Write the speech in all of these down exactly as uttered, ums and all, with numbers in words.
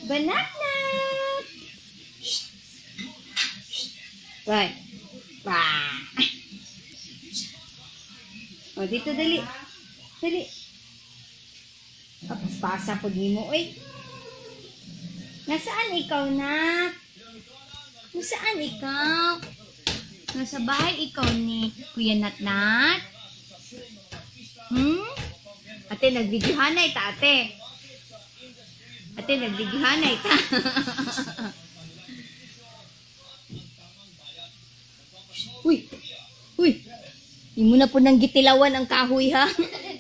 Banana! Right. Bah. O, dito, dali. Dali. Pasa po di mo, eh. Nasaan ikaw, nak? Nasaan ikaw? Nasa bahay ikaw ni Kuya Natnat? Hmm? Ate, nagbidyuhanay ta, ate. Ate, nagbidyuhanay ta. Uy! Uy! Hindi mo na po nang gitilawan ang kahoy, ha?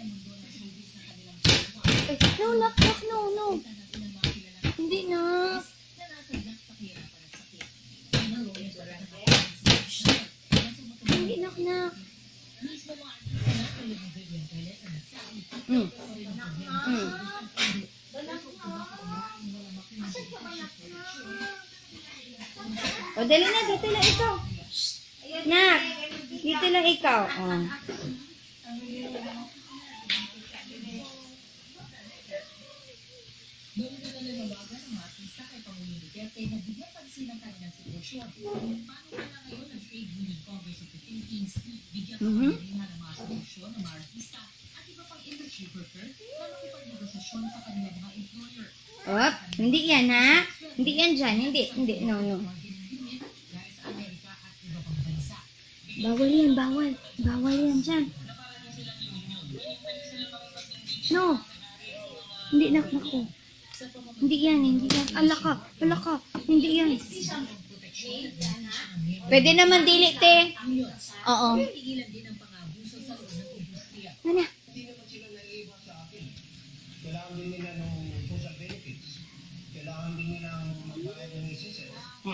No, nak, nak, no, no. Hindi na. Hindi, nak, nak. Mm. Mm. O, dali na, dito lang ikaw. Nak, dito lang ikaw. Oh. Mm-hmm. Oh, hindi yan, ha? Hindi yan dyan. Hindi, hindi. No, no. Bawal yan, bawal. Bawal yan dyan. No. Hindi, nak, nako. Hindi yan, hindi yan. Ala ka, ala ka. Hindi yan. Pwede naman dili, te. Oo. Ano? Kailangan din nila ng social benefits. Kailangan din nila ng magbayad ng assistance.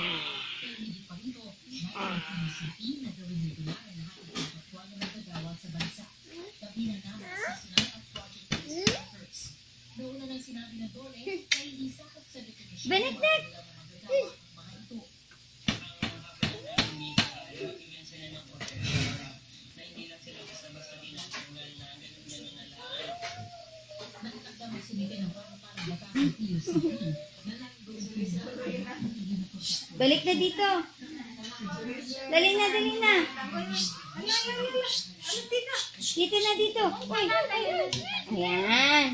Beneknek! Balik na dito. Dali na, dali na. Dito na, dito. Uy. Ayan.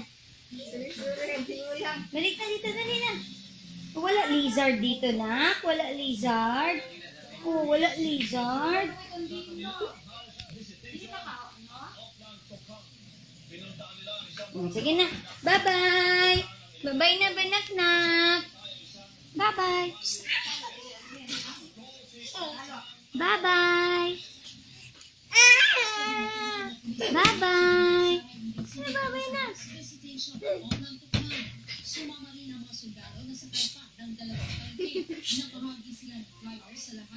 Balik na dito, dali na. Wala lizard dito, nak. Wala lizard. Oh, wala lizard. Sige na. Bye-bye. Bye-bye na, Banaknak. Bye-bye. Bye-bye. Bye-bye. Bye-bye na. Sumama rin ang mga sundalo na sa palpak ng dalawang tanke na pamagi sila ng flyers sa lahat.